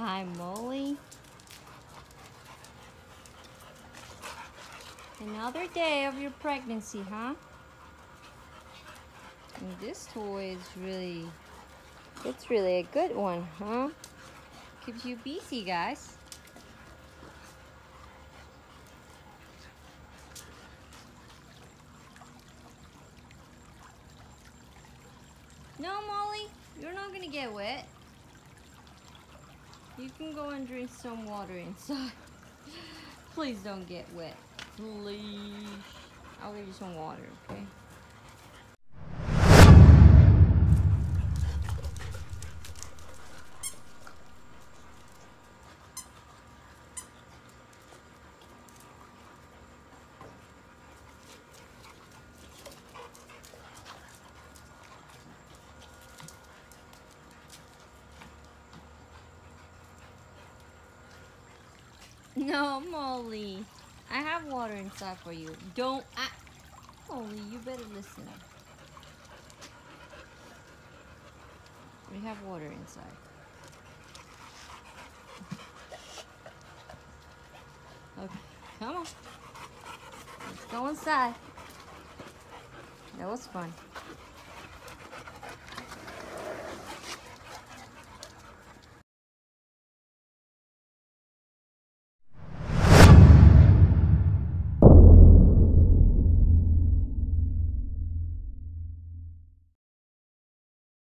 Hi, Molly. Another day of your pregnancy, huh? And this toy is it's really a good one, huh? Keeps you busy, guys. No, Molly, you're not gonna get wet. You can go and drink some water inside. Please don't get wet. Please. I'll give you some water, okay? No, Molly. I have water inside for you. Molly, you better listen. We have water inside. Okay, come on. Let's go inside. That was fun.